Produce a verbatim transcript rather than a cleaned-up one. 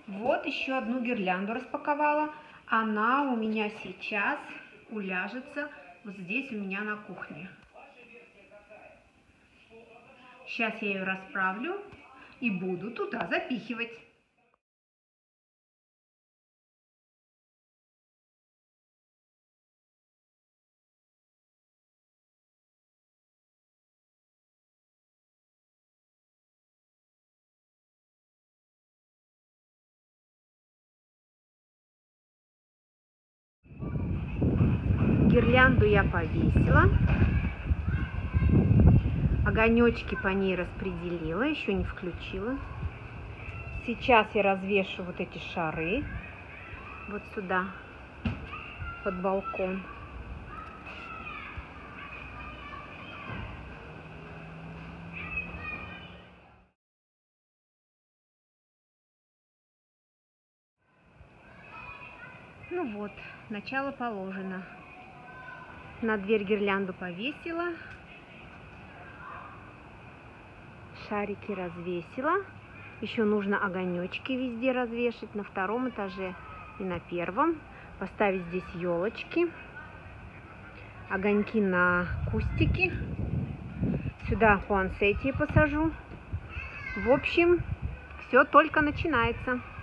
Вот еще одну гирлянду распаковала. Она у меня сейчас уляжется вот здесь у меня на кухне. Сейчас я ее расправлю и буду туда запихивать. Гирлянду я повесила. Огонечки по ней распределила, еще не включила. Сейчас я развешу вот эти шары вот сюда, под балкон. Ну вот, начало положено. На дверь гирлянду повесила. Шарики развесила. Еще нужно огонечки везде развешать. На втором этаже и на первом. Поставить здесь елочки. Огоньки на кустики. Сюда пуансетии посажу. В общем, все только начинается.